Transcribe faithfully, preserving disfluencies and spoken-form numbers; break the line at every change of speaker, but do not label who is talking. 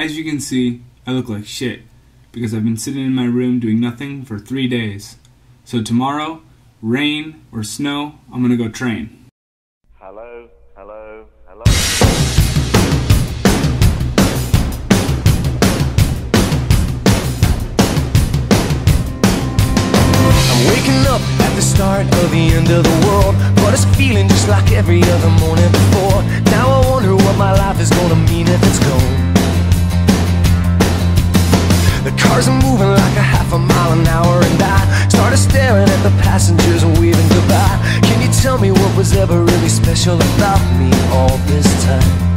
As you can see, I look like shit because I've been sitting in my room doing nothing for three days. So tomorrow, rain or snow, I'm gonna go train.
Hello, hello, hello.
I'm waking up at the start of the end of the world, but it's feeling just like every other morning before. Now I wonder what my life is gonna mean if it's gone. The cars are moving like a half a mile an hour, and I started staring at the passengers and waving goodbye. Can you tell me what was ever really special about me all this time?